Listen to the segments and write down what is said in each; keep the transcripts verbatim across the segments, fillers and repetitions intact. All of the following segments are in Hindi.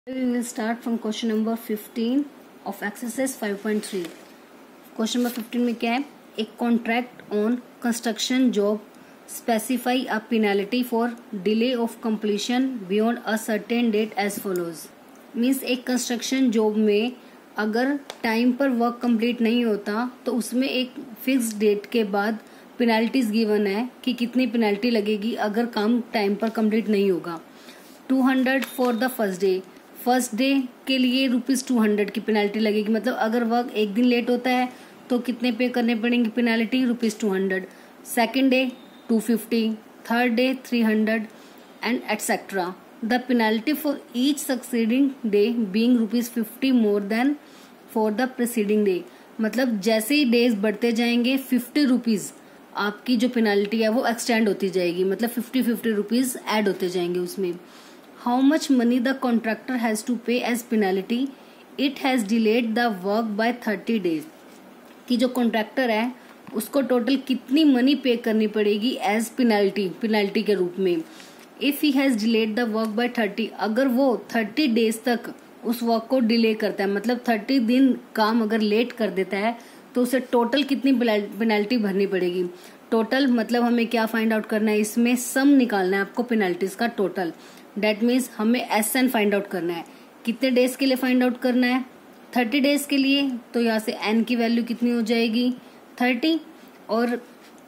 We will start from question number fifteen of exercise five point three. Question number fifteen में क्या है? A contract on construction job specify a penalty for delay of completion beyond a certain date as follows. Means एक construction job में अगर टाइम पर वर्क कंप्लीट नहीं होता तो उसमें एक फिक्स डेट के बाद पेनल्टीज गिवन है कि कितनी पेनल्टी लगेगी अगर काम टाइम पर कंप्लीट नहीं होगा. Two hundred for the first day. First day के लिए रुपीज़ टू हंड्रेड की पेनल्टी लगेगी. मतलब अगर वर्क एक दिन लेट होता है तो कितने पे करने पड़ेंगे penalty? Rupees two hundred. Second day two fifty. Third day three hundred and et cetera. The penalty for each succeeding day being rupees fifty more than for the preceding day. मतलब जैसे ही डेज बढ़ते जाएंगे फिफ्टी रुपीज़ आपकी जो पेनल्टी है वो एक्सटेंड होती जाएगी. मतलब फिफ्टी फिफ्टी रुपीज़ ऐड होते जाएंगे उसमें. How much money the contractor has to pay as penalty it has delayed the work by thirty days. कि जो कॉन्ट्रैक्टर है उसको टोटल कितनी मनी पे करनी पड़ेगी एज पेनल्टी पेनल्टी के रूप में. If he has delayed the work by thirty. अगर वो थर्टी डेज तक उस वर्क को डिले करता है, मतलब थर्टी दिन काम अगर लेट कर देता है तो उसे टोटल कितनी पेनल्टी भरनी पड़ेगी. टोटल मतलब हमें क्या फाइंड आउट करना है, इसमें सम निकालना है आपको पेनल्टीज का टोटल. डेट मीन्स हमें एस एन फाइंड आउट करना है. कितने डेज के लिए फाइंड आउट करना है? थर्टी डेज के लिए. तो यहाँ से एन की वैल्यू कितनी हो जाएगी? थर्टी. और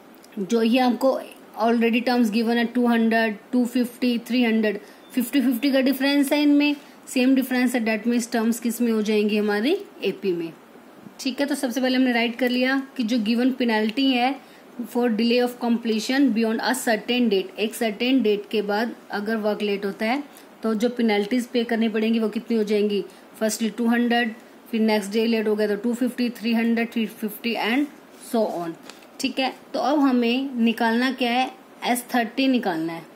जो ये हमको ऑलरेडी टर्म्स गिवन है two hundred, two fifty, three hundred, fifty fifty का डिफरेंस है इनमें, सेम डिफरेंस है. डेट मीन्स टर्म्स किस में हो जाएंगी हमारी? एपी में. ठीक है, तो सबसे पहले हमने राइट कर लिया कि जो गिवन पेनल्टी है for delay of completion beyond a certain date. एक सर्टेन डेट के बाद अगर वर्क लेट होता है तो जो पेनल्टीज पे करनी पड़ेंगी वो कितनी हो जाएंगी? फर्स्टली टू हंड्रेड, फिर नेक्स्ट डे लेट हो गया तो two fifty, three hundred, three fifty and so on. ठीक है, तो अब हमें निकालना क्या है? एस थर्टी निकालना है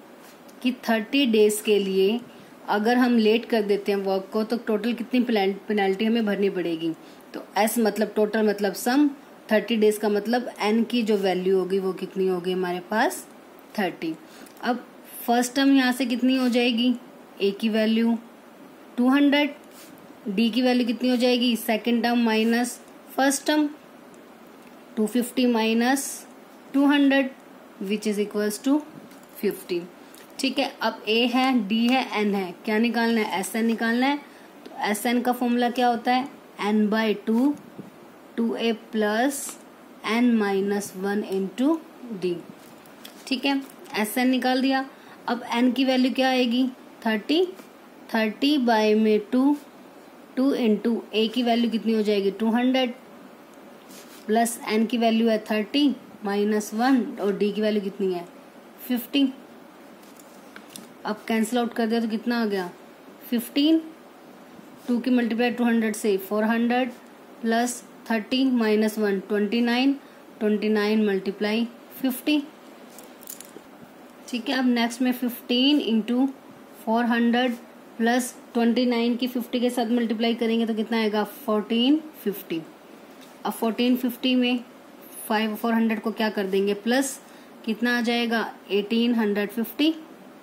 कि थर्टी डेज के लिए अगर हम लेट कर देते हैं वर्क को तो टोटल कितनी पेनल्टी हमें भरनी पड़ेगी. तो एस मतलब टोटल मतलब सम, थर्टी डेज का मतलब एन की जो वैल्यू होगी वो कितनी होगी हमारे पास? थर्टी. अब फर्स्ट टर्म यहाँ से कितनी हो जाएगी? ए की वैल्यू टू हंड्रेड, डी की वैल्यू कितनी हो जाएगी? Second term minus first term, two fifty minus two hundred which is equals to fifty. ठीक है, अब ए है, डी है, एन है. क्या निकालना है? एस एन निकालना है. तो एस एन का फॉर्मूला क्या होता है? N by two, two A plus N minus one into D. ठीक है, एस एन निकाल दिया. अब एन की वैल्यू क्या आएगी? थर्टी. थर्टी बाई में टू, टू इंटू ए की वैल्यू कितनी हो जाएगी? टू हंड्रेड प्लस एन की वैल्यू है थर्टी माइनस वन और डी की वैल्यू कितनी है? फिफ्टी. अब कैंसिल आउट कर दिया तो कितना आ गया? फिफ्टीन. टू की मल्टीप्लाई टू हंड्रेड से four hundred plus thirty minus one twenty nine, twenty nine multiply fifty. ठीक है, अब नेक्स्ट में fifteen into four hundred plus twenty nine की फिफ्टी के साथ मल्टीप्लाई करेंगे तो कितना आएगा? Fourteen fifty. अब फोर्टीन फिफ्टी में फाइव फोर हंड्रेड को क्या कर देंगे? प्लस कितना आ जाएगा? Eighteen hundred fifty.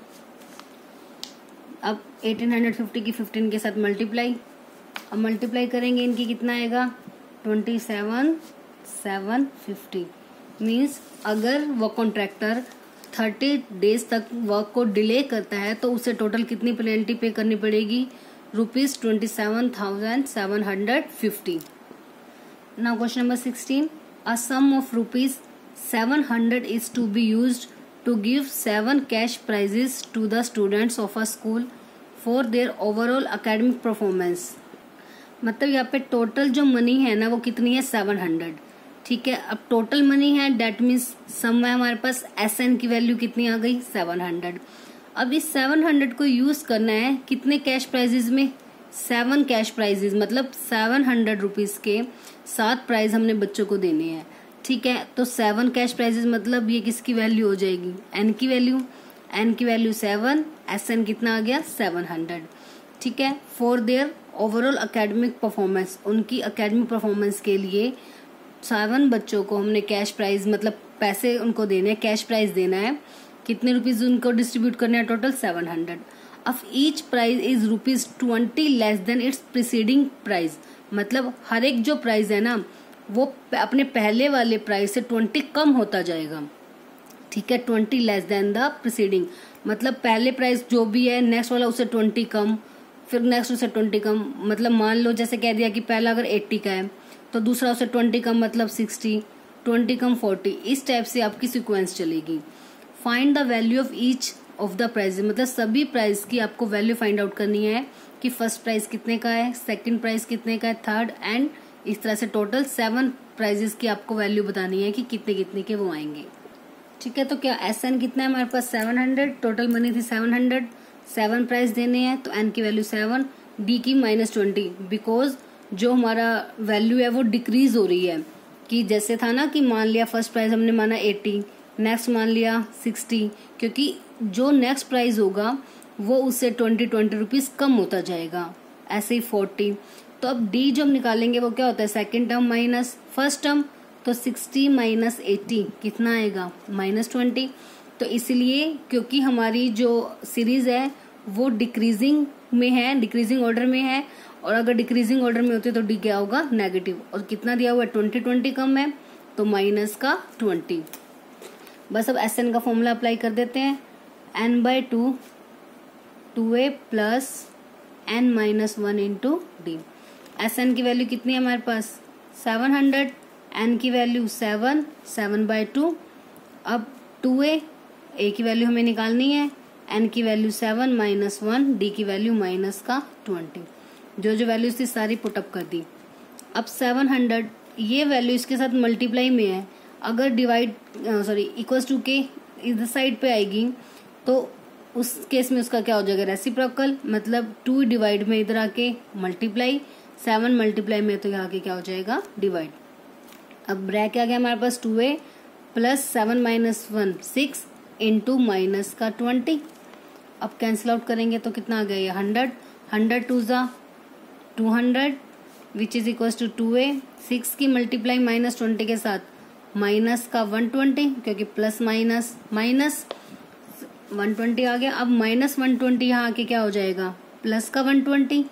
अब एटीन हंड्रेड फिफ्टी की फिफ्टीन के साथ मल्टीप्लाई. अब मल्टीप्लाई करेंगे इनकी कितना आएगा? Twenty seven seven fifty. Means अगर वो कॉन्ट्रैक्टर थर्टी डेज तक वर्क को डिले करता है तो उसे टोटल कितनी पेनल्टी पे करनी पड़ेगी? Rupees twenty seven thousand seven hundred fifty. Now question number sixteen. A sum of rupees seven hundred is to be used to give seven cash prizes to the students of a school for their overall academic performance. मतलब यहाँ पे टोटल जो मनी है ना वो कितनी है? Seven hundred. ठीक है, अब टोटल मनी है डेट मीन्स सम है हमारे पास. एस एन की वैल्यू कितनी आ गई? Seven hundred. अब इस सेवन हंड्रेड को यूज करना है कितने कैश प्राइजेज में? Seven cash prizes. मतलब सेवन हंड्रेड रुपीज के सात प्राइज हमने बच्चों को देने हैं. ठीक है, तो सेवन कैश प्राइजेस मतलब ये किसकी वैल्यू हो जाएगी? एन की वैल्यू. एन की वैल्यू सेवन, एस एन कितना आ गया? Seven hundred. ठीक है, for their overall academic performance. उनकी अकेडमिक परफॉर्मेंस के लिए सेवन बच्चों को हमने कैश प्राइज मतलब पैसे उनको देने, कैश प्राइज देना है. कितने रुपीज उनको डिस्ट्रीब्यूट करने हैं? Total seven hundred. Of each price is rupees twenty less than its preceding price, मतलब हर एक जो प्राइस है ना वो अपने पहले वाले प्राइस से ट्वेंटी कम होता जाएगा, ठीक है। Twenty less than the preceding, मतलब पहले प्राइस जो भी है नेक्स्ट वाला उससे ट्वेंटी कम, फिर नेक्स्ट उससे ट्वेंटी कम, मतलब मान लो जैसे कह दिया कि पहला अगर एट्टी का है तो दूसरा उससे ट्वेंटी कम मतलब सिक्सटी, ट्वेंटी कम फोर्टी, इस टाइप से आपकी सीक्वेंस चलेगी। Find the value of each of the price, मतलब सभी प्राइस की आपको वैल्यू फाइंड आउट करनी है कि फर्स्ट प्राइस कितने का है, सेकंड प्राइस कितने का है, थर्ड, एंड इस तरह से टोटल सेवन प्राइजेस की आपको वैल्यू बतानी है कि कितने कितने के वो आएंगे, ठीक है। तो क्या एस एन कितना है हमारे पास सेवन हंड्रेड, टोटल मनी थी सेवन हंड्रेड, सेवन प्राइस देने हैं तो एन की वैल्यू सेवन, डी की माइनस ट्वेंटी, बिकॉज जो हमारा वैल्यू है वो डिक्रीज हो रही है, कि जैसे था ना कि मान लिया फर्स्ट प्राइस हमने माना एट्टी, नेक्स्ट मान लिया सिक्सटी, क्योंकि जो नेक्स्ट प्राइस होगा वो उससे ट्वेंटी ट्वेंटी रुपीज कम होता जाएगा, ऐसे ही फोर्टी। तो अब डी जो हम निकालेंगे वो क्या होता है, second term minus first term, तो सिक्सटी माइनस एट्टी कितना आएगा, माइनस ट्वेंटी। तो इसलिए क्योंकि हमारी जो सीरीज है वो डिक्रीजिंग में है, डिक्रीजिंग ऑर्डर में है, और अगर डिक्रीजिंग ऑर्डर में होती है तो डी क्या होगा, नेगेटिव, और कितना दिया हुआ है ट्वेंटी, ट्वेंटी कम है तो माइनस का ट्वेंटी। बस अब एस एन का फॉर्मूला अप्लाई कर देते हैं, N by two two A plus N minus one into D. S N की वैल्यू कितनी है हमारे पास सेवन हंड्रेड, एन की value seven, seven by two, अब टू ए, ए की वैल्यू हमें निकालनी है, एन की value seven minus one, D की वैल्यू माइनस का ट्वेंटी, जो जो वैल्यूज थी सारी पुटअप कर दी। अब सेवन हंड्रेड ये वैल्यू इसके साथ मल्टीप्लाई में है, अगर डिवाइड सॉरी इक्वल्स टू के इधर साइड पे आएगी तो उस केस में उसका क्या हो जाएगा, रेसिप्रोकल, मतलब टू डिवाइड में इधर आके मल्टीप्लाई, सेवन मल्टीप्लाई में तो यहाँ आके क्या हो जाएगा, डिवाइड। अब ब्रैक आ गया हमारे पास two A plus seven minus one six into minus का ट्वेंटी। अब कैंसिल आउट करेंगे तो कितना आ गया, ये हंड्रेड, हंड्रेड टू ज़ा two hundred which is equals to two A, six की मल्टीप्लाई माइनस ट्वेंटी के साथ माइनस का वन ट्वेंटी, क्योंकि plus minus minus one twenty आ गया। अब माइनस वन ट्वेंटी यहाँ आके क्या हो जाएगा, प्लस का one twenty,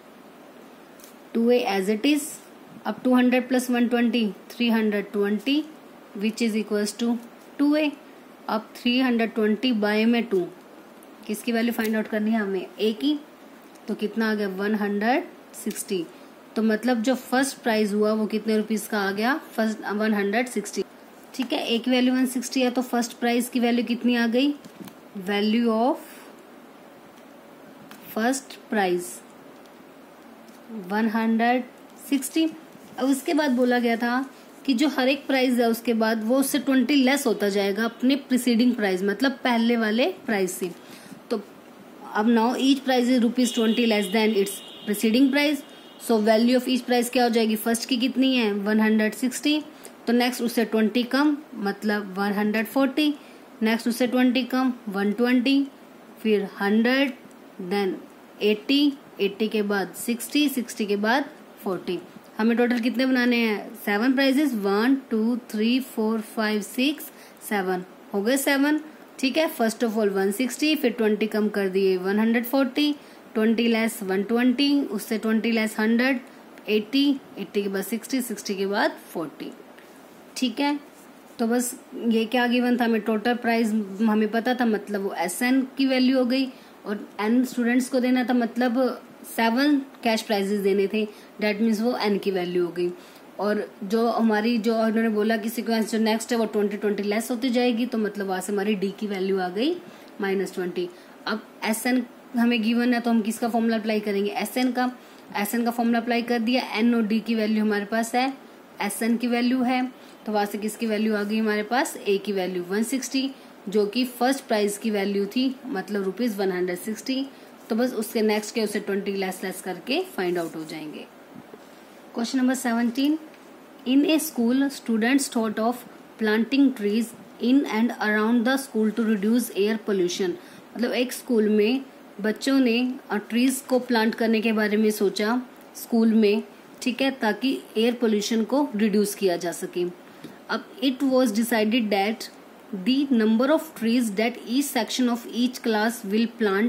two A as it is. अब two hundred plus one twenty three hundred twenty which is equals to two A. अब थ्री हंड्रेड ट्वेंटी बाय में टू, किसकी वैल्यू फाइंड आउट करनी है हमें, ए की, तो कितना आ गया वन हंड्रेड सिक्सटी। तो मतलब जो फर्स्ट प्राइस हुआ वो कितने रुपीस का आ गया, फर्स्ट वन हंड्रेड सिक्सटी, ठीक है। ए की वैल्यू वन सिक्सटी है तो फर्स्ट प्राइस की वैल्यू कितनी आ गई, value of first price one hundred sixty. अब उसके बाद बोला गया था कि जो हर एक प्राइस है उसके बाद वो उससे ट्वेंटी लेस होता जाएगा अपने प्रिसीडिंग प्राइस, मतलब पहले वाले प्राइस से। तो अब now each price is rupees twenty less than its preceding price, so value of each price क्या हो जाएगी, फर्स्ट की कितनी है वन हंड्रेड सिक्सटी, तो नेक्स्ट उससे ट्वेंटी कम मतलब वन हंड्रेड फोर्टी, नेक्स्ट उससे ट्वेंटी कम वन ट्वेंटी, फिर हंड्रेड, देन एट्टी, एट्टी के बाद सिक्सटी, सिक्सटी के बाद फोर्टी। हमें टोटल कितने बनाने हैं, seven prizes, one two three four five six seven, हो गए सेवन, ठीक है। First of all one sixty, फिर ट्वेंटी कम कर दिए one hundred forty, twenty less one twenty, उससे twenty less hundred, eighty, eighty के बाद सिक्सटी, सिक्सटी के बाद फोर्टी, ठीक है। तो बस ये क्या गिवन था, हमें टोटल प्राइस हमें पता था, मतलब वो एस एन की वैल्यू हो गई, और एन स्टूडेंट्स को देना था, मतलब सेवन कैश प्राइजेस देने थे, डेट मीन्स वो एन की वैल्यू हो गई। और जो हमारी जो उन्होंने बोला कि सीक्वेंस जो नेक्स्ट है वो ट्वेंटी ट्वेंटी लेस होती जाएगी, तो मतलब वहाँ से हमारी डी की वैल्यू आ गई माइनस ट्वेंटी। अब एस एन हमें गिवन है तो हम किसका फॉर्मूला अप्लाई करेंगे, एस एन का। एस एन का फॉर्मूला अप्लाई कर दिया, एन और डी की वैल्यू हमारे पास है, एस एन की वैल्यू है, तो वहाँ से किसकी वैल्यू आ गई हमारे पास, ए की वैल्यू वन सिक्सटी, जो कि फर्स्ट प्राइस की वैल्यू थी, मतलब रुपीज वन हंड्रेड सिक्सटी। तो बस उसके नेक्स्ट के उसे ट्वेंटी लेस लेस करके फाइंड आउट हो जाएंगे। Question number seventeen, in a school students thought of planting trees in and around the school to reduce air pollution. मतलब एक स्कूल में बच्चों ने ट्रीज को प्लांट करने के बारे में सोचा स्कूल में, ठीक है, ताकि एयर पोल्यूशन को रिड्यूस किया जा सके। अब it was decided that the number of trees that each section of each class will plant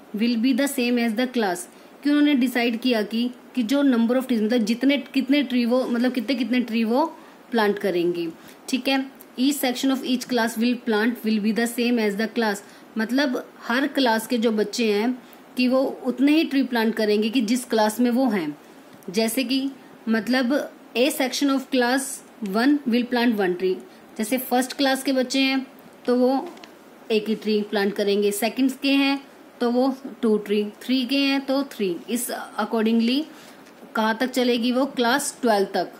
will be the same as the class, कि उन्होंने डिसाइड किया कि कि जो नंबर ऑफ ट्रीज मतलब जितने कितने ट्री वो मतलब कितने कितने ट्री वो प्लांट करेंगे, ठीक है। Each section of each class will plant will be the same as the class, मतलब हर क्लास के जो बच्चे हैं कि वो उतने ही ट्री प्लांट करेंगे कि जिस क्लास में वो हैं। जैसे कि मतलब A section of class one will plant one tree, जैसे फर्स्ट क्लास के बच्चे हैं तो वो एक ही ट्री प्लांट करेंगे, सेकंड के हैं तो वो टू ट्री, थ्री के हैं तो थ्री, इस अकॉर्डिंगली कहाँ तक चलेगी वो, क्लास ट्वेल्व तक,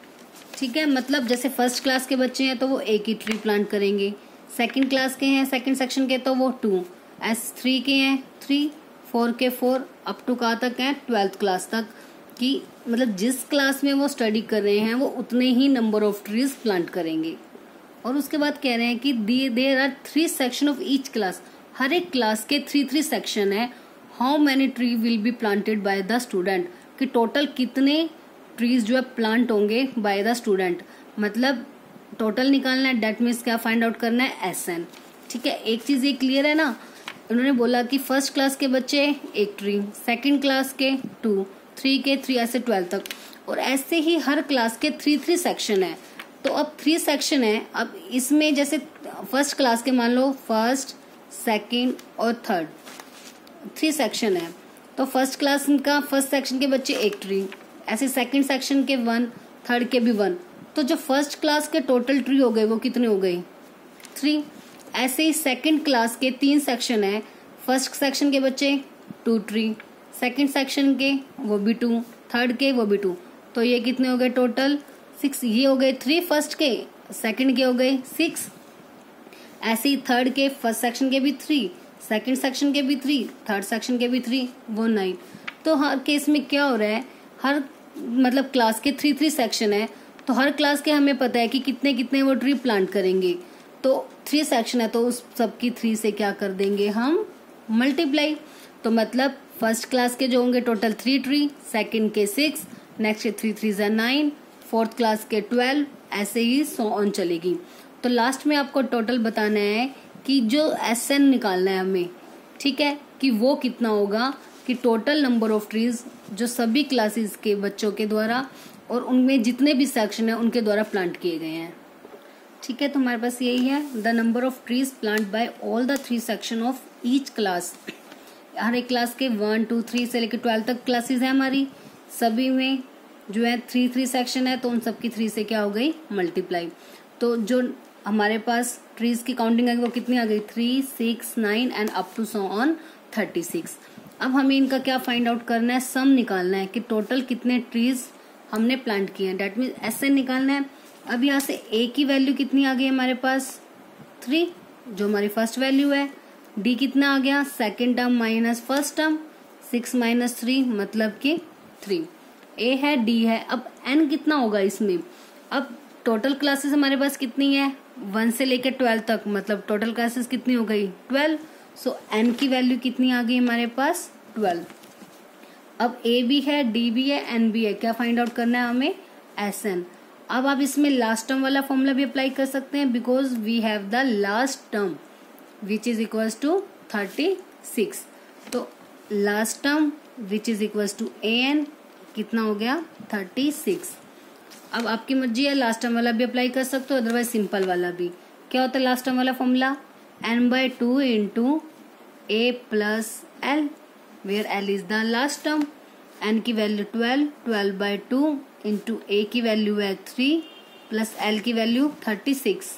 ठीक है। मतलब जैसे फर्स्ट क्लास के बच्चे हैं तो वो एक ही ट्री प्लांट करेंगे, सेकंड क्लास के हैं सेकंड सेक्शन के तो वो टू, एस थ्री के हैं थ्री, फोर के फोर, अप टू कहाँ तक हैं, ट्वेल्थ क्लास तक, कि मतलब जिस क्लास में वो स्टडी कर रहे हैं वो उतने ही नंबर ऑफ ट्रीज प्लांट करेंगे। और उसके बाद कह रहे हैं कि there are three section of each class, हर एक क्लास के थ्री थ्री सेक्शन है। How many tree will be planted by the student, कि टोटल कितने ट्रीज जो है प्लांट होंगे बाय द स्टूडेंट, मतलब टोटल निकालना है, डेट मीन्स क्या फाइंड आउट करना है, एस एन, ठीक है। एक चीज ये क्लियर है ना, उन्होंने बोला कि फर्स्ट क्लास के बच्चे एक ट्री, सेकंड क्लास के टू, थ्री के थ्री, ऐसे ट्वेल्व तक, और ऐसे ही हर क्लास के थ्री थ्री सेक्शन है। तो अब थ्री सेक्शन है, अब इसमें जैसे फर्स्ट क्लास के मान लो फर्स्ट सेकंड और थर्ड थ्री सेक्शन है, तो फर्स्ट क्लास का फर्स्ट सेक्शन के बच्चे एक ट्री, ऐसे सेकंड सेक्शन के वन, थर्ड के भी वन, तो जो फर्स्ट क्लास के टोटल ट्री हो गए वो कितने हो गए, थ्री। ऐसे ही सेकंड क्लास के तीन सेक्शन है, फर्स्ट सेक्शन के बच्चे टू ट्री, सेकंड सेक्शन के वो भी टू, थर्ड के वो भी टू, तो ये कितने हो गए टोटल सिक्स, ये हो गए थ्री फर्स्ट के, सेकंड के हो गए सिक्स, ऐसे ही थर्ड के फर्स्ट सेक्शन के भी थ्री, सेकंड सेक्शन के भी थ्री, थर्ड सेक्शन के भी थ्री, वो नाइन। तो हर केस में क्या हो रहा है, हर मतलब क्लास के थ्री थ्री सेक्शन है, तो हर क्लास के हमें पता है कि कितने कितने वो ट्री प्लांट करेंगे, तो थ्री सेक्शन है तो उस सबकी थ्री से क्या कर देंगे हम, मल्टीप्लाई। तो मतलब फर्स्ट क्लास के जो होंगे टोटल थ्री ट्री, सेकंड के सिक्स, नेक्स्ट के थ्री थ्री ज़ा नाइन, फोर्थ क्लास के ट्वेल्व, ऐसे ही सो ऑन चलेगी। तो लास्ट में आपको टोटल बताना है कि जो एस एन निकालना है हमें, ठीक है, कि वो कितना होगा, कि टोटल नंबर ऑफ ट्रीज जो सभी क्लासेस के बच्चों के द्वारा और उनमें जितने भी सेक्शन है उनके द्वारा प्लांट किए गए हैं, ठीक है। तो हमारे पास यही है, the number of trees plant by all the three section of each class, हर एक क्लास के वन टू थ्री से लेकर ट्वेल्व तक क्लासेस है हमारी, सभी में जो है थ्री थ्री सेक्शन है, तो उन सबकी थ्री से क्या हो गई, मल्टीप्लाई। तो जो हमारे पास ट्रीज की काउंटिंग आई वो कितनी आ गई, three six nine and up to so on thirty six. अब हमें इनका क्या फाइंड आउट करना है, सम निकालना है कि टोटल कितने ट्रीज हमने प्लांट किए हैं, डेट मीन एस एन निकालना है। अब यहाँ से ए की वैल्यू कितनी आ गई हमारे पास, थ्री, जो हमारी फर्स्ट वैल्यू है। डी कितना आ गया, second term minus first term, six minus three मतलब कि थ्री। ए है, डी है, अब एन कितना होगा इसमें, अब टोटल क्लासेस हमारे पास कितनी है, वन से लेकर ट्वेल्व तक, मतलब टोटल क्लासेस कितनी हो गई, ट्वेल्व। सो एन की वैल्यू कितनी आ गई हमारे पास, ट्वेल्व। अब ए भी है, डी भी है, एन भी है, क्या फाइंड आउट करना है हमें, एस एन। अब आप इसमें लास्ट टर्म वाला फॉर्मूला भी अप्लाई कर सकते हैं, because we have the last term which is equals to thirty six. तो last term which is equals to A N कितना हो गया, थर्टी सिक्स। अब आपकी मर्जी है, लास्ट टर्म वाला भी अप्लाई कर सकते हो, अदरवाइज सिंपल वाला भी। क्या होता है लास्ट टर्म वाला formula, N by two into A plus L, where L is the last term, N की value twelve, twelve by two into A की वैल्यू है थ्री प्लस एल की वैल्यू थर्टी सिक्स।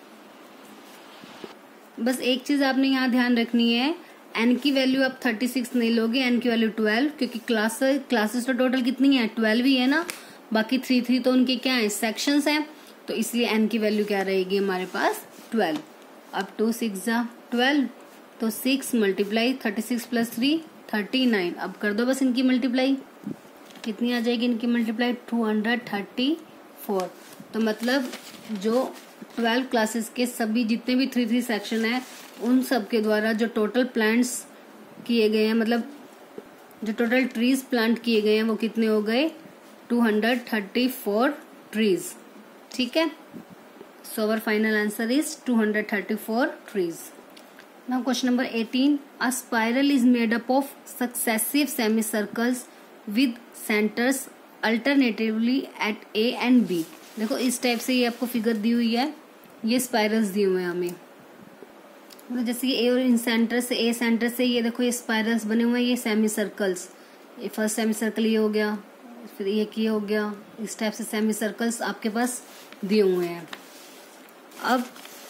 बस एक चीज आपने यहाँ ध्यान रखनी है, एन की वैल्यू आप थर्टी सिक्स नहीं लोगे, एन की वैल्यू ट्वेल्व, क्योंकि क्लास क्लासेस तो टोटल कितनी है, ट्वेल्व ही है ना, बाकी थ्री थ्री तो उनके क्या है, सेक्शंस हैं, तो इसलिए एन की वैल्यू क्या रहेगी हमारे पास, ट्वेल्व। अब टू सिक्स जा ट्वेल्व, तो six multiply thirty six plus three thirty nine. अब कर दो बस इनकी मल्टीप्लाई, कितनी आ जाएगी इनकी multiply, two hundred thirty four. तो मतलब जो ट्वेल्व क्लासेस के सभी जितने भी थ्री थ्री सेक्शन है उन सब के द्वारा जो टोटल प्लांट्स किए गए हैं, मतलब जो टोटल ट्रीज प्लांट किए गए हैं वो कितने हो गए, two hundred thirty four trees, ठीक है। So our final answer is two hundred thirty four trees. Now question number eighteen. A spiral is made up of successive semicircles with centers alternatively at A and B. देखो इस टाइप से ये आपको फिगर दी हुई है, ये स्पाइरल्स दिए हुए हैं हमें, मतलब जैसे ये ए और इन सेंटर से ए सेंटर से ये देखो ये स्पाइरल्स बने हुए हैं, ये सेमी सर्कल्स, ये फर्स्ट सेमी सर्कल ये हो गया, फिर ये ये हो गया, इस टाइप से सेमी सर्कल्स आपके पास दिए हुए हैं। अब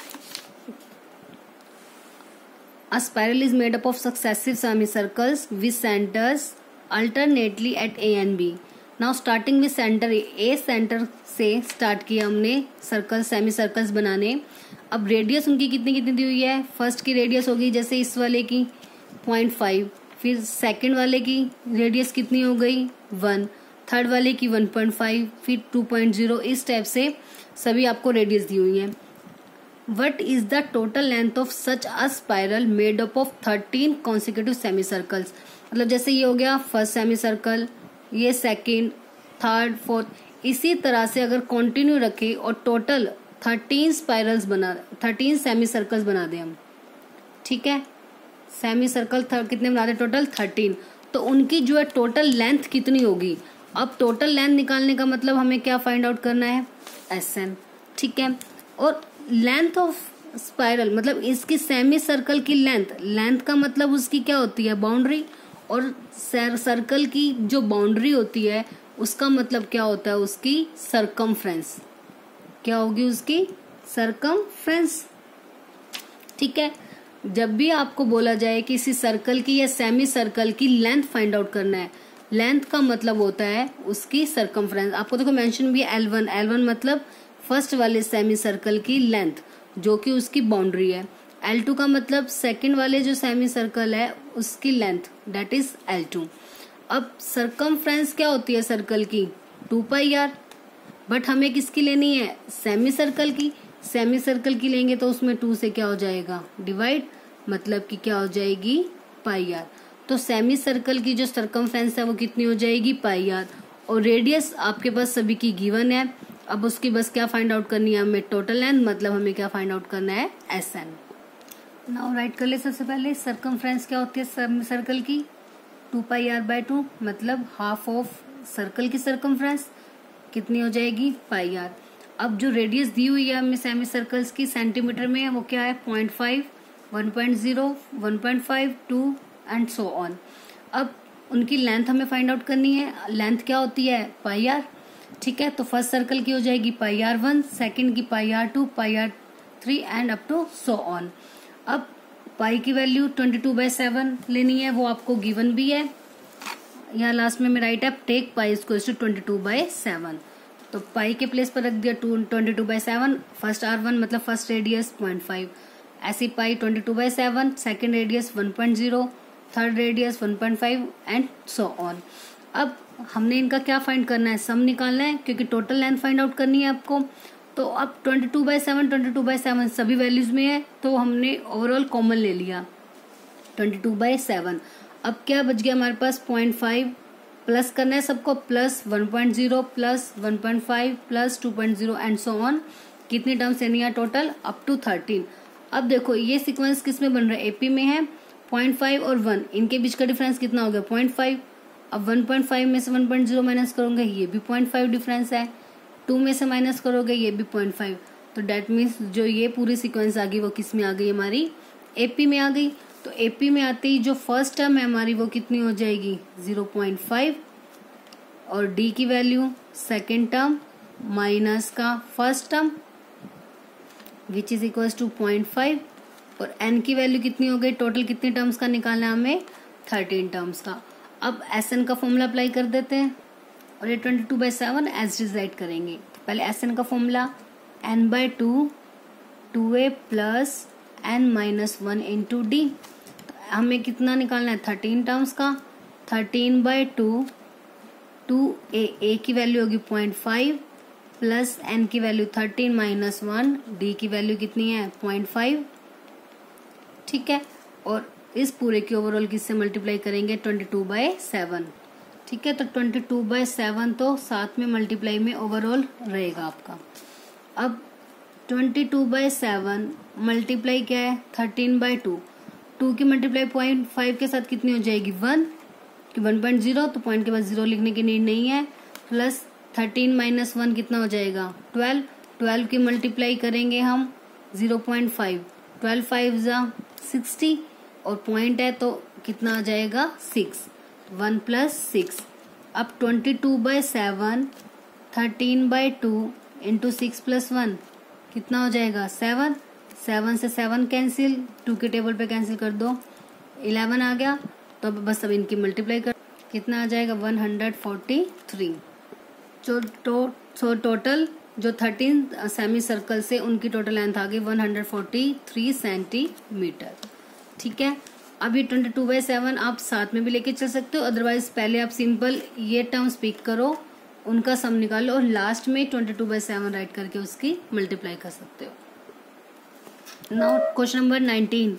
a spiral is made up of successive semicircles with centers alternately at A and B. Now starting with center A centre से स्टार्ट किया हमने सर्कल सेमी सर्कल्स बनाने। अब रेडियस उनकी कितनी कितनी दी हुई है, फर्स्ट की रेडियस होगी जैसे इस वाले की पॉइंट फाइव, फिर सेकंड वाले की रेडियस कितनी हो गई वन, थर्ड वाले की वन पॉइंट फाइव, फिर टू पॉइंट ज़ीरो, इस टाइप से सभी आपको रेडियस दी हुई है। What is the total length of such a spiral made up of thirteen consecutive semicircles? मतलब जैसे ये हो गया फर्स्ट सेमी सर्कल, ये सेकंड, थर्ड, फोर्थ, इसी तरह से अगर कंटिन्यू रखे और टोटल थर्टीन स्पाइरल्स बना थर्टीन सेमी सर्कल्स बना दें हम, ठीक है, सेमी सर्कल कितने बना दे टोटल थर्टीन, तो उनकी जो है टोटल लेंथ कितनी होगी। अब टोटल लेंथ निकालने का मतलब हमें क्या फाइंड आउट करना है, एस एन, ठीक है। और लेंथ ऑफ स्पाइरल मतलब इसकी सेमी सर्कल की लेंथ, लेंथ का मतलब उसकी क्या होती है बाउंड्री, और सर्कल की जो बाउंड्री होती है उसका मतलब क्या होता है उसकी सरकमफ्रेंस, क्या होगी उसकी सरकमफ्रेंस, ठीक है। जब भी आपको बोला जाए कि किसी सर्कल की या सेमी सर्कल की लेंथ फाइंड आउट करना है, लेंथ का मतलब होता है उसकी सरकमफ्रेंस। आपको देखो मेंशन भी है एल वन, एल वन मतलब फर्स्ट वाले सेमी सर्कल की लेंथ जो कि उसकी बाउंड्री है, एल टू का मतलब सेकंड वाले जो सेमी सर्कल है उसकी length, that is L two. अब सरकमफ्रेंस क्या होती है सर्कल की, टू पाई आर, बट हमें किसकी लेनी है सेमी सर्कल की, सेमी सर्कल की लेंगे तो उसमें टू से क्या हो जाएगा डिवाइड, मतलब कि क्या हो जाएगी पाई आर। तो सेमी सर्कल की जो सरकमफ्रेंस है वो कितनी हो जाएगी पाई आर, और रेडियस आपके पास सभी की गिवन है। अब उसकी बस क्या फाइंड आउट करनी है हमें टोटल लेंथ, मतलब हमें क्या फाइंड आउट करना है एस एन। नाउ राइट कर ले सबसे पहले सरकमफ्रेंस क्या होती है सर्कल की, two pi R by two, मतलब हाफ ऑफ सर्कल की सरकमफ्रेंस कितनी हो जाएगी पाई आर। अब जो रेडियस दी हुई है हमें सेमी सर्कल्स की सेंटीमीटर में वो क्या है point five, one point zero, one point five, two and so on. अब उनकी लेंथ हमें फाइंड आउट करनी है, लेंथ क्या होती है पाई आर, ठीक है। तो फर्स्ट सर्कल की हो जाएगी पाई आर वन, सेकेंड की pi R two, pi R three and up to so on. अब पाई की value twenty two by seven लेनी है, वो आपको गिवन भी है, यहाँ लास्ट में मेरा राइट है take pi equals to twenty two by seven, तो पाई के प्लेस पर रख दिया to twenty two by seven, first R one मतलब फर्स्ट रेडियस पॉइंट फाइव, ऐसी pi twenty two by seven, second radius one point zero, third radius one point five and so on. अब हमने इनका क्या फाइंड करना है, सम निकालना है क्योंकि टोटल लेंथ फाइंड आउट करनी है आपको। तो अब twenty two by seven, twenty two by seven सभी वैल्यूज में है, तो हमने ओवरऑल कॉमन ले लिया ट्वेंटी टू बाई सेवन। अब क्या बच गया हमारे पास पॉइंट फाइव, प्लस करना है सबको, plus one point zero, plus one point five, plus two point zero and so on. कितनी टर्म्स लेनी है टोटल अप टू थर्टीन। अब देखो ये सीक्वेंस किस में बन रहा है, एपी में है, पॉइंट फाइव और वन इनके बीच का डिफरेंस कितना हो गया पॉइंट फाइव। अब वन पॉइंट फाइव में से वन पॉइंट ज़ीरो माइनस करोगे ये भी पॉइंट फाइव डिफरेंस है, टू में से माइनस करोगे ये भी पॉइंट फाइव, तो डेट मीन्स जो ये पूरी सीक्वेंस आ गई वो किस में आ गई हमारी एपी में आ गई। तो एपी में आते ही जो फर्स्ट टर्म है हमारी वो कितनी हो जाएगी ज़ीरो पॉइंट फाइव, और डी की वैल्यू सेकेंड टर्म माइनस का first term which is equals to point five, और एन की वैल्यू कितनी हो गई, टोटल कितनी टर्म्स का निकालना है हमें थर्टीन टर्म्स का। अब एस एन का फॉर्मूला अप्लाई कर देते हैं और ये twenty two by seven as decide करेंगे। तो पहले एस एन का formula N by two, two A plus N minus one into D, हमें कितना निकालना है थर्टीन टर्म्स का, thirteen by two, two A, A की वैल्यू होगी पॉइंट फाइव प्लस एन की value thirteen minus one, D की वैल्यू कितनी है पॉइंट फाइव, ठीक है। और इस पूरे की ओवरऑल किससे मल्टीप्लाई करेंगे ट्वेंटी टू बाई सेवन, ठीक है। तो ट्वेंटी टू बाई सेवन तो साथ में मल्टीप्लाई में ओवरऑल रहेगा आपका। अब twenty two by seven multiply क्या है थर्टीन बाई टू, टू की मल्टीप्लाई पॉइंट फाइव के साथ कितनी हो जाएगी वन, कि वन पॉइंट जीरो, तो पॉइंट के बाद जीरो लिखने की नीड नहीं है। प्लस थर्टीन माइनस वन कितना हो जाएगा ट्वेल्व, ट्वेल्व की मल्टीप्लाई करेंगे हम zero point five, twelve five जा सिक्सटी और पॉइंट है तो कितना आ जाएगा सिक्स, वन प्लस सिक्स। अब twenty two by seven, thirteen by two into six plus one कितना हो जाएगा सेवन, सेवन से सेवन कैंसिल, टू के टेबल पे कैंसिल कर दो, इलेवन आ गया। तो अब बस अब इनकी मल्टीप्लाई कर कितना आ जाएगा वन हंड्रेड फोर्टी थ्री। जो तो सो टोटल जो थर्टीन सेमी सर्कल से उनकी टोटल लेंथ आ गई one hundred forty three centimetre. ठीक है, अब ये ट्वेंटी टू बाई सेवन आप साथ में भी लेके चल सकते हो, अदरवाइज पहले आप सिंपल ये टर्म स्पीक करो, उनका सम निकालो और लास्ट में twenty two by seven right करके उसकी मल्टीप्लाई कर सकते हो। Now question number nineteen,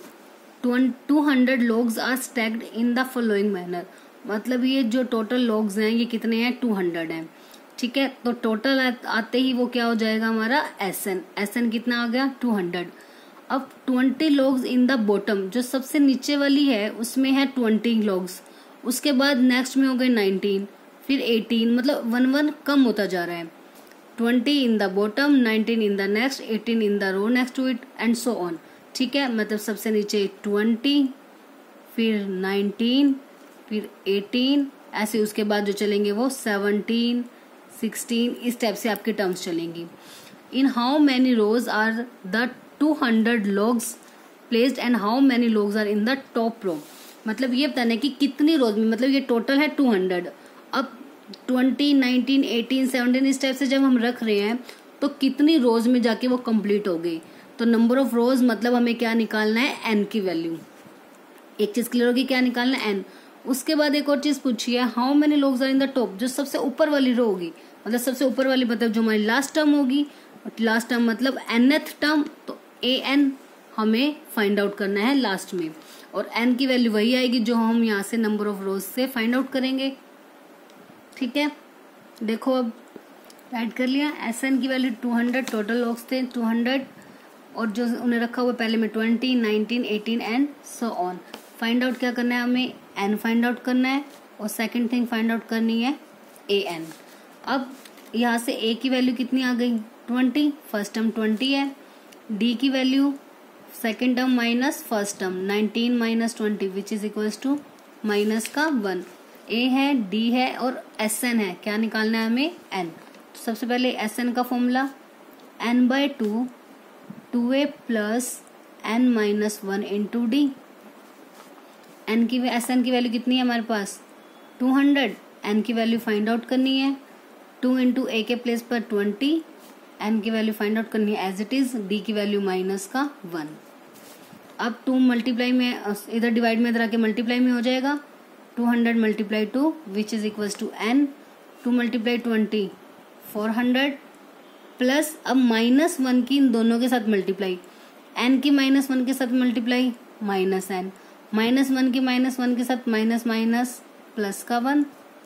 two hundred logs are stacked in the following manner. मतलब ये जो टोटल लॉग्स हैं ये कितने हैं टू हंड्रेड हैं। ठीक है, तो टोटल आते ही वो क्या हो जाएगा हमारा एस एन, एस एन कितना आ गया टू हंड्रेड। अब twenty logs in the bottom, जो सबसे नीचे वाली है उसमें है ट्वेंटी लॉग्स, उसके बाद नेक्स्ट में हो गए नाइनटीन, फिर एटीन, मतलब वन वन कम होता जा रहा है। Twenty in the bottom, nineteen in the next, eighteen in the row next to it and so on. ठीक है, मतलब सबसे नीचे ट्वेंटी, फिर नाइनटीन, फिर एटीन, ऐसे उसके बाद जो चलेंगे वो सेवनटीन, सिक्सटीन, इस टाइप से आपकी टर्म्स चलेंगी। In how many rows are the two hundred logs placed and how many logs are in the top row. मतलब ये बताना है कि कितनी रोज में, मतलब ये टोटल है टू हंड्रेड, अब ट्वेंटी, नाइनटीन, एटीन, सेवनटीन इस टाइप से जब हम रख रहे हैं तो कितनी रोज में जाके वो कंप्लीट हो गई। तो नंबर ऑफ रोज मतलब हमें क्या निकालना है एन की वैल्यू। एक चीज क्लियर होगी, क्या निकालना है एन। उसके बाद एक और चीज पूछी है how many logs are in the top, जो सबसे ऊपर वाली रो होगी, मतलब सबसे ऊपर वाली मतलब जो हमारी लास्ट टर्म होगी, लास्ट टर्म मतलब एनथ टर्म, तो ए एन हमें फाइंड आउट करना है लास्ट में, और एन की वैल्यू वही आएगी जो हम यहाँ से नंबर ऑफ रोज से फाइंड आउट करेंगे। ठीक है, देखो अब राइट कर लिया, एस एन की value two hundred, total logs थे टू हंड्रेड, और जो उन्हें रखा हुआ पहले में twenty, nineteen, eighteen and so on. Find out क्या करना है हमें एन फाइंड आउट करना है, और सेकंड थिंग फाइंड आउट करनी है ए एन। अब यहाँ से ए की वैल्यू कितनी आ गई ट्वेंटी, फर्स्ट टर्म ट्वेंटी है, डी की value second term minus first term nineteen minus twenty which is equals to minus का वन, ए है, डी है और एस एन है, क्या निकालना है हमें एन। तो सबसे पहले एस एन का formula N by two, two A plus N minus one into D. N की एस एन की वैल्यू कितनी है हमारे पास टू हंड्रेड, एन की वैल्यू फाइंड आउट करनी है, टू इंटू ए के प्लेस पर ट्वेंटी, एन की वैल्यू फाइंड आउट करनी है एज इट इज, डी की वैल्यू माइनस का वन। अब टू मल्टीप्लाई में इधर डिवाइड में इधर आके मल्टीप्लाई में हो जाएगा, two hundred multiply two which is equals to N, two multiply twenty four hundred, plus अब माइनस वन की इन दोनों के साथ मल्टीप्लाई, एन की माइनस वन के साथ multiply minus N, minus one की माइनस वन के साथ माइनस माइनस प्लस का वन।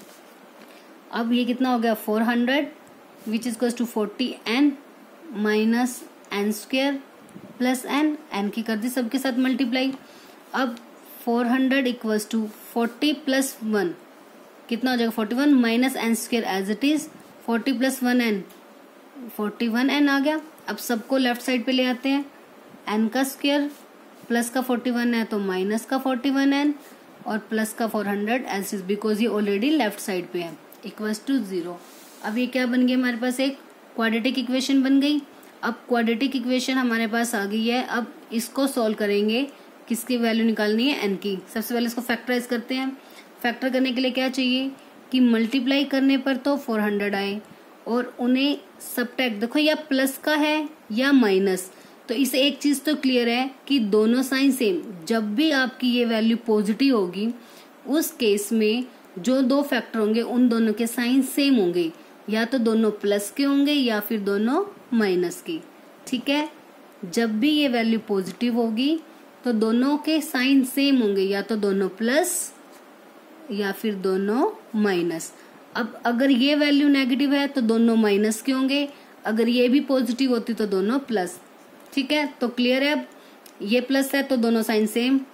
अब ये कितना हो गया four hundred which is equals to forty N minus N square plus N, N की कर दी सबके साथ मल्टीप्लाई। अब four hundred equals to forty plus one कितना हो जाएगा forty one minus N square as it is, forty plus one N forty one N आ गया। अब सबको लेफ्ट साइड पे ले आते हैं, एन का स्क्वेयर प्लस का फोर्टी वन है तो माइनस का फोर्टी वन एन और प्लस का four hundred as is, because ये ऑलरेडी लेफ्ट साइड पे है, इक्वल्स टू जीरो। अब ये क्या बन गया हमारे पास एक क्वाड्रेटिक इक्वेशन बन गई। अब क्वाड्रेटिक इक्वेशन हमारे पास आ गई है, अब इसको सॉल्व करेंगे, किसकी वैल्यू निकालनी है एन की। सबसे पहले इसको फैक्टराइज करते हैं। फैक्टर करने के लिए क्या चाहिए कि मल्टीप्लाई करने पर तो फोर हंड्रेड आए और उन्हें सबट्रैक्ट, देखो या प्लस का है या माइनस, तो इसे एक चीज तो क्लियर है कि दोनों साइन सेम, जब भी आपकी ये वैल्यू पॉजिटिव होगी उस केस में जो दो फैक्टर होंगे उन दोनों के साइन सेम होंगे, या तो दोनों प्लस के होंगे या फिर दोनों माइनस की। ठीक है, जब भी ये वैल्यू पॉजिटिव होगी तो दोनों के साइन सेम होंगे, या तो दोनों प्लस या फिर दोनों माइनस। अब अगर ये वैल्यू नेगेटिव है तो दोनों माइनस के होंगे, अगर ये भी पॉजिटिव होती तो दोनों प्लस। ठीक है, तो क्लियर है। अब ये प्लस है तो दोनों साइन सेम,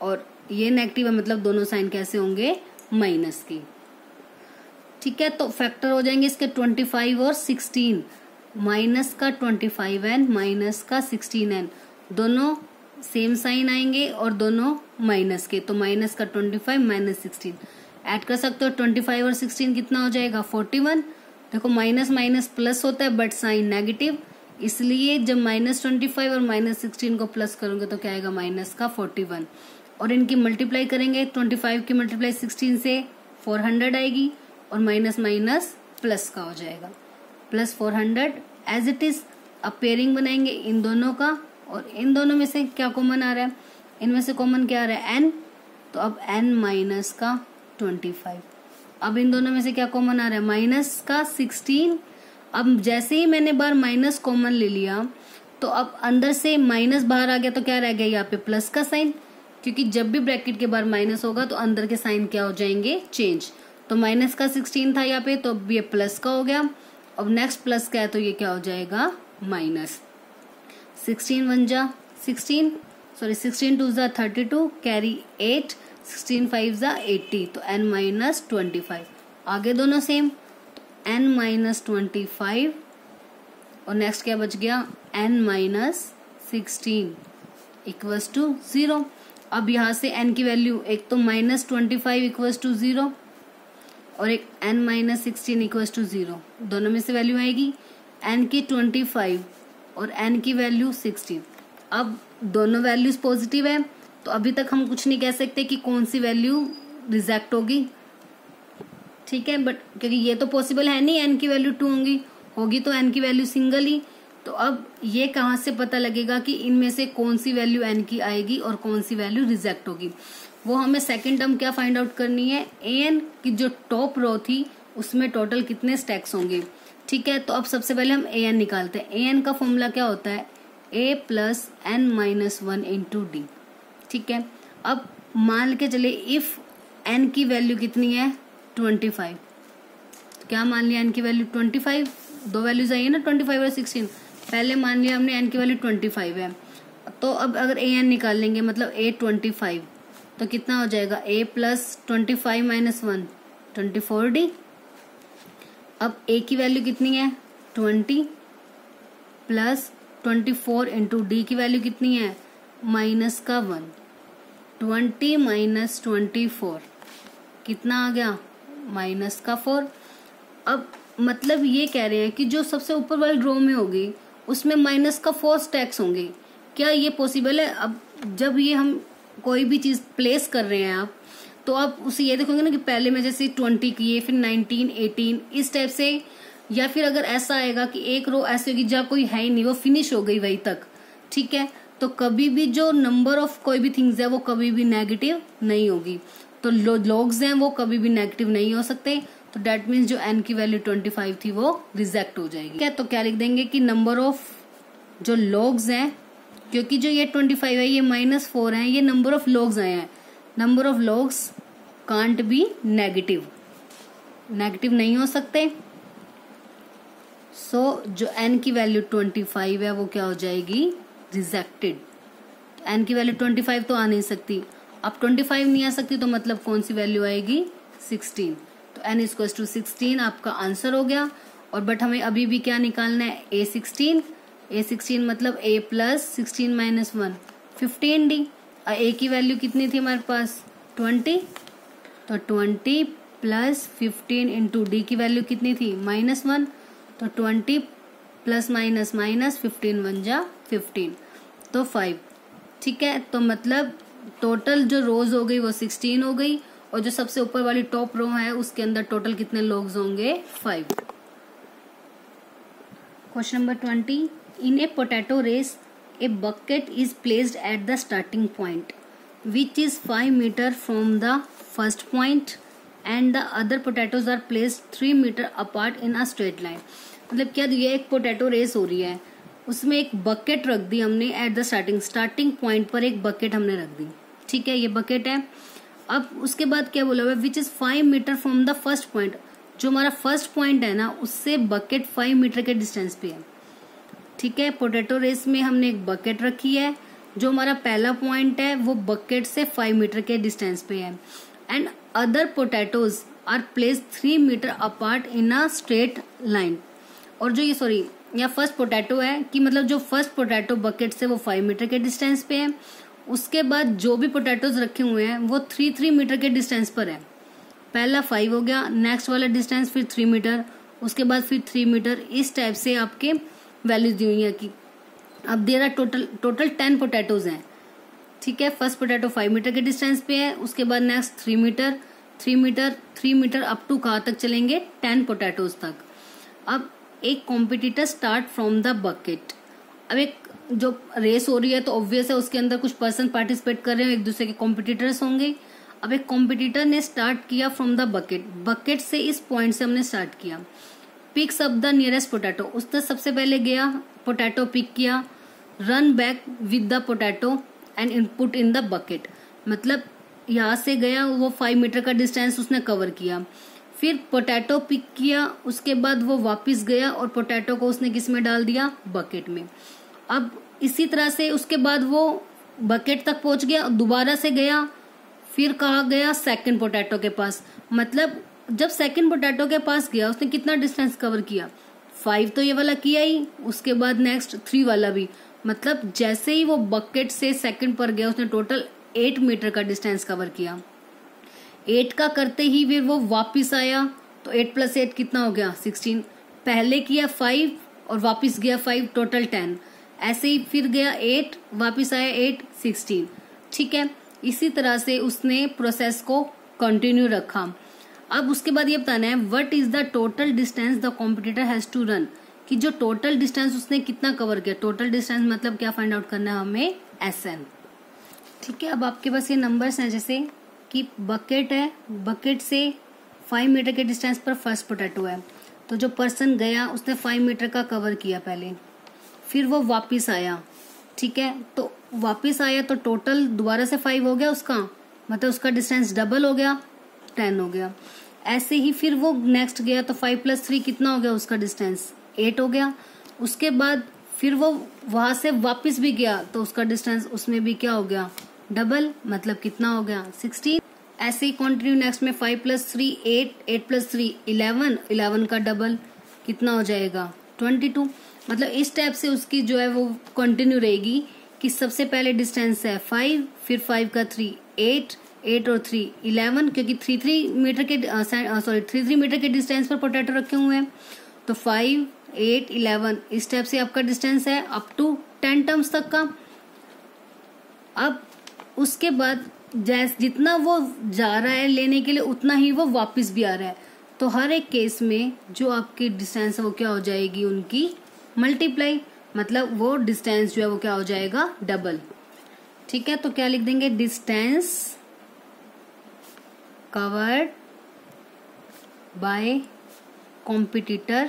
और ये नेगेटिव है, मतलब दोनों साइन कैसे होंगे, माइनस की। ठीक है, तो फैक्टर हो जाएंगे इसके ट्वेंटी फाइव और सिक्सटीन, माइनस का ट्वेंटी फाइव एन माइनस का सिक्सटीन एन, दोनों सेम साइन आएंगे और दोनों माइनस के, तो माइनस का twenty five minus sixteen add कर सकते हो। ट्वेंटी फाइव और सिक्सटीन कितना हो जाएगा, फोर्टी वन। देखो माइनस माइनस प्लस होता है बट साइन नेगेटिव, इसलिए जब माइनस ट्वेंटी फाइव और माइनस सिक्सटीन को प्लस करोगे तो क्या आएगा, माइनस का फोर्टी वन। और इनकी मल्टीप्लाई करेंगे, ट्वेंटी फाइव की मल्टीप्लाई सिक्सटीन से फोर हंड्रेड आएगी और माइनस माइनस प्लस का हो जाएगा, plus four hundred as it is. अब पेयरिंग बनाएंगे इन दोनों का, और इन दोनों में से क्या कॉमन आ रहा है, इनमें से कॉमन क्या आ रहा है, एन, तो अब एन माइनस का ट्वेंटी फाइव। अब इन दोनों में से क्या कॉमन आ रहा है, माइनस का सिक्सटीन। अब जैसे ही मैंने बार माइनस कॉमन ले लिया तो अब अंदर से माइनस बाहर आ गया, तो क्या रह गया यहाँ पे प्लस का साइन, क्योंकि जब भी ब्रैकेट के बाहर माइनस होगा तो अंदर के साइन क्या हो जाएंगे, चेंज। तो माइनस का सिक्सटीन था यहाँ पे, तो अब ये प्लस का हो गया। अब नेक्स्ट प्लस का है तो ये क्या हो जाएगा, माइनस। सिक्सटीन वन जा सिक्सटीन, सॉरी सिक्सटीन टू जा thirty two, carry eight, sixteen five जा एट्टी, तो एन माइनस ट्वेंटी फाइव। आगे दोनों सेम, तो एन माइनस ट्वेंटी फाइव और नेक्स्ट क्या बच गया, N minus sixteen equals to zero. अब यहाँ से एन की वैल्यू, एक तो minus twenty five equals to zero और एक N minus sixteen equals to zero, दोनों में से वैल्यू आएगी, एन की ट्वेंटी फाइव और एन की वैल्यू सिक्सटीन। अब दोनों वैल्यूज पॉजिटिव है, तो अभी तक हम कुछ नहीं कह सकते कि कौन सी वैल्यू रिजेक्ट होगी। ठीक है, बट क्योंकि ये तो पॉसिबल है नहीं एन की वैल्यू टू होंगी, होगी तो एन की वैल्यू सिंगल ही। तो अब ये कहाँ से पता लगेगा कि इनमें से कौन सी वैल्यू एन की आएगी और कौन सी वैल्यू रिजेक्ट होगी, वो हमें सेकंड टर्म क्या फाइंड आउट करनी है, ए एन की जो टॉप रो थी उसमें टोटल कितने स्टैक्स होंगे। ठीक है, तो अब सबसे पहले हम ए एन निकालते हैं। ए एन का फॉर्मूला क्या होता है, A plus N minus one into D. ठीक है, अब मान के चले इफ एन की वैल्यू कितनी है, ट्वेंटी फाइव, तो क्या मान लिया एन की वैल्यू ट्वेंटी फाइव, दो वैल्यूज आई है ना ट्वेंटी फाइव और सिक्सटीन, पहले मान लिया हमने एन की वैल्यू ट्वेंटी फाइव है। तो अब अगर ए एन निकाल लेंगे मतलब ए ट्वेंटी फाइव, तो कितना हो जाएगा, A plus twenty five minus one twenty four D. अब ए की वैल्यू कितनी है, twenty plus twenty four into D की वैल्यू कितनी है, माइनस का one, twenty minus twenty four कितना आ गया, माइनस का फोर। अब मतलब ये कह रहे हैं कि जो सबसे ऊपर वाली रो में होगी उसमें माइनस का फोर स्टैक्स होंगे। क्या ये पॉसिबल है? अब जब ये हम कोई भी चीज प्लेस कर रहे हैं आप, तो आप उसे ये देखोगे ना कि पहले में जैसे ट्वेंटी किए, फिर नाइनटीन, एटीन, इस टाइप से, या फिर अगर ऐसा आएगा कि एक रो ऐसी होगी जहाँ कोई है ही नहीं, वो फिनिश हो गई वहीं तक। ठीक है, तो कभी भी जो नंबर ऑफ कोई भी थिंग्स है वो कभी भी नेगेटिव नहीं होगी, तो लॉग्स हैं वो कभी भी नेगेटिव नहीं हो सकते। तो डेट मीन्स जो एन की वैल्यू ट्वेंटी फाइव थी वो रिजेक्ट हो जाएगी। क्या, तो क्या लिख देंगे कि नंबर ऑफ जो लॉग्स हैं, क्योंकि जो ये ट्वेंटी फाइव है ये माइनस फोर है, ये नंबर ऑफ लॉग्स आए हैं, number of logs can't be negative, negative नहीं हो सकते। सो so, जो n की वैल्यू ट्वेंटी फाइव है वो क्या हो जाएगी, रिजेक्टेड। n की वैल्यू ट्वेंटी फाइव तो आ नहीं सकती, अब ट्वेंटी फाइव नहीं आ सकती तो मतलब कौन सी वैल्यू आएगी, सिक्सटीन। तो n इक्वल्स टू सिक्सटीन आपका आंसर हो गया। और बट हमें अभी भी क्या निकालना है, ए सिक्सटीन। ए सिक्सटीन मतलब a plus sixteen minus one, fifteen D. A की वैल्यू कितनी थी हमारे पास, ट्वेंटी, तो twenty plus fifteen into D की वैल्यू कितनी थी, माइनस वन, तो twenty plus minus minus, fifteen one जा फिफ्टीन, तो फाइव। ठीक है, तो मतलब टोटल जो रोज हो गई वो सिक्सटीन हो गई, और जो सबसे ऊपर वाली टॉप रो है उसके अंदर टोटल कितने लोग्स होंगे, five. Question number twenty, in a potato race a bucket is placed at the starting point which is five metre from the first point and the other potatoes are placed three metre apart in a straight line. मतलब क्या, ये एक पोटैटो रेस हो रही है, उसमें एक बकेट रख दी हमने at the starting, starting point पर एक बकेट हमने रख दी। ठीक है, ये बकेट है। अब उसके बाद क्या बोला हुआ है, which is five metre from the first point, जो हमारा फर्स्ट पॉइंट है ना उससे बकेट फाइव मीटर के डिस्टेंस पे है। ठीक है, पोटैटो रेस में हमने एक बकेट रखी है जो हमारा पहला पॉइंट है वो बकेट से फाइव मीटर के डिस्टेंस पे है and other potatoes are place three metre apart in a straight line. और जो ये सॉरी या फर्स्ट पोटैटो है कि मतलब जो फर्स्ट पोटैटो बकेट से वो फाइव मीटर के डिस्टेंस पे है, उसके बाद जो भी पोटैटोज रखे हुए हैं वो थ्री थ्री मीटर के डिस्टेंस पर है। पहला फाइव हो गया, नेक्स्ट वाला डिस्टेंस फिर थ्री मीटर, उसके बाद फिर थ्री मीटर। इस टाइप से आपके वैल्यूज दी हुई है कि अब there are total total ten potatoes हैं, ठीक है। फर्स्ट पोटैटो फाइव मीटर के डिस्टेंस पे है, उसके बाद next three metre three metre three metre up to कहाँ तक चलेंगे, टेन पोटैटोज तक। अब एक competitor start from the bucket. अब एक जो रेस हो रही है तो ऑब्वियस है उसके अंदर कुछ पर्सन पार्टिसिपेट कर रहे हैं, एक दूसरे के कॉम्पिटिटर्स होंगे। अब एक कॉम्पिटिटर ने स्टार्ट किया फ्रॉम द बकेट, बकेट से इस पॉइंट से हमने स्टार्ट किया। Picks up the nearest potato, उसने सबसे पहले गया पोटैटो पिक किया, run back with the potato and input in the bucket. मतलब यहाँ से गया वो फाइव मीटर का डिस्टेंस उसने कवर किया, फिर पोटैटो पिक किया, उसके बाद वो वापस गया और पोटैटो को उसने किस में डाल दिया, बकेट में। अब इसी तरह से उसके बाद वो बकेट तक पहुंच गया, दोबारा से गया, फिर कहाँ गया, सेकंड पोटैटो के पास। मतलब जब सेकंड पोटैटो के पास गया उसने कितना डिस्टेंस कवर किया, फाइव तो ये वाला किया ही, उसके बाद नेक्स्ट थ्री वाला भी। मतलब जैसे ही वो बकेट से सेकंड पर गया उसने टोटल एट मीटर का डिस्टेंस कवर किया। एट का करते ही फिर वो वापिस आया, तो एट प्लस एट कितना हो गया, सिक्सटीन। पहले किया फाइव और वापिस गया फाइव, टोटल टेन। ऐसे ही फिर गया एट, वापिस आया एट, सिक्सटीन, ठीक है। इसी तरह से उसने प्रोसेस को कंटिन्यू रखा। अब उसके बाद ये बताना है what is the total distance the competitor has to run, कि जो टोटल डिस्टेंस उसने कितना कवर किया। टोटल डिस्टेंस मतलब क्या फाइंड आउट करना है हमें, एस एन, ठीक है। अब आपके पास ये नंबर्स हैं, जैसे कि बकेट है, बकेट से फाइव मीटर के डिस्टेंस पर फर्स्ट पोटैटो है, तो जो पर्सन गया उसने फाइव मीटर का कवर किया पहले, फिर वो वापस आया, ठीक है। तो वापस आया तो टोटल दोबारा से फाइव हो गया उसका, मतलब उसका डिस्टेंस डबल हो गया, टेन हो गया। ऐसे ही फिर वो नेक्स्ट गया तो फाइव प्लस थ्री कितना हो गया उसका डिस्टेंस, एट हो गया। उसके बाद फिर वो वहां से वापस भी गया तो उसका डिस्टेंस उसमें भी क्या हो गया, डबल, मतलब कितना हो गया, सिक्सटीन। ऐसे ही कंटिन्यू नेक्स्ट में five plus three eight, eight plus three eleven, eleven का डबल कितना हो जाएगा, ट्वेंटी टू। मतलब इस टाइप से उसकी जो है वो कंटिन्यू रहेगी कि सबसे पहले डिस्टेंस है फाइव, फिर फाइव का थ्री एट, एट और थ्री इलेवन, क्योंकि थ्री थ्री मीटर के सॉरी थ्री थ्री मीटर के डिस्टेंस पर पोटैटो रखे हुए हैं, तो फाइव एट इलेवन इस टाइप से आपका डिस्टेंस है अप टू टेन टर्म्स तक का। अब उसके बाद जैस जितना वो जा रहा है लेने के लिए उतना ही वो वापस भी आ रहा है, तो हर एक केस में जो आपकी डिस्टेंस है वो क्या हो जाएगी, उनकी मल्टीप्लाई, मतलब वो डिस्टेंस जो है वो क्या हो जाएगा, डबल, ठीक है। तो क्या लिख देंगे, distance covered by competitor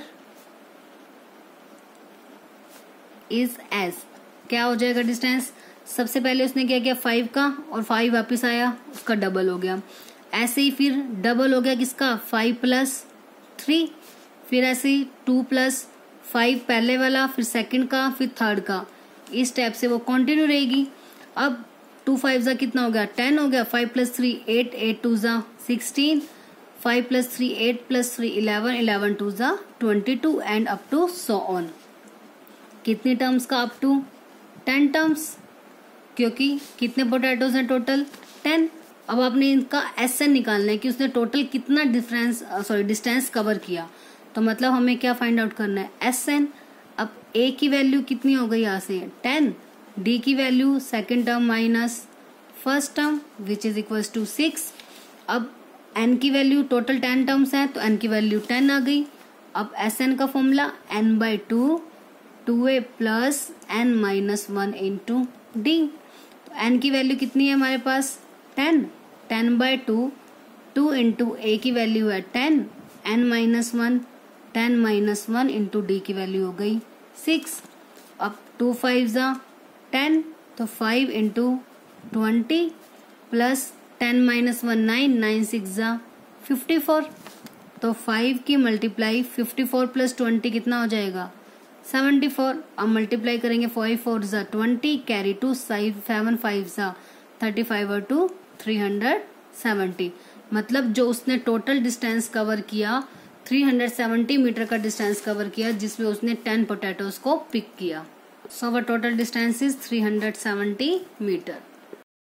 is as, क्या हो जाएगा डिस्टेंस, सबसे पहले उसने क्या किया फाइव का और फाइव वापस आया, उसका डबल हो गया। ऐसे ही फिर डबल हो गया किसका, फाइव प्लस थ्री, फिर ऐसे ही टू प्लस फाइव पहले वाला, फिर सेकंड का, फिर थर्ड का। इस टाइप से वो कंटिन्यू रहेगी। अब टू फाइव जा कितना हो गया, टेन हो गया, five plus three eight, eight two जा sixteen, five plus three eight plus three eleven, eleven two जा twenty two and up to so on. कितने टर्म्स का, अप टू टेन टर्म्स, क्योंकि कितने पोटैटोज हैं टोटल, टेन। अब आपने इनका एस एन निकालना है कि उसने टोटल कितना डिफरेंस सॉरी डिस्टेंस कवर किया, तो मतलब हमें क्या फाइंड आउट करना है, एस एन। अब ए की वैल्यू कितनी हो गई यहाँ से, टेन, डी की value second term minus first term which is equal to six. अब एन की वैल्यू टोटल टेन टर्म्स है तो एन की वैल्यू टेन आ गई। अब एस एन का formula N by two, two A plus N minus one into D. तो एन की वैल्यू कितनी है हमारे पास, ten, ten by two, two into A की वैल्यू है ten, N minus one, ten minus one into D की वैल्यू हो गई सिक्स। अब टू फाइव जा टेन, तो five into twenty plus ten minus one nine, nine six जा फिफ्टी फोर। तो फाइव की multiply fifty four plus twenty कितना हो जाएगा, सेवेंटी फोर, अब मल्टीप्लाई करेंगे, फाइव फोर ज़ा twenty, carry two seven five ज़ा थर्टी फाइव और टू थ्री हंड्रेड सेवेंटी। मतलब जो उसने टोटल डिस्टेंस कवर किया थ्री हंड्रेड सेवेंटी मीटर का डिस्टेंस कवर किया, जिसमें उसने टेन पोटैटोज को पिक किया। So our total distance is three hundred seventy metre.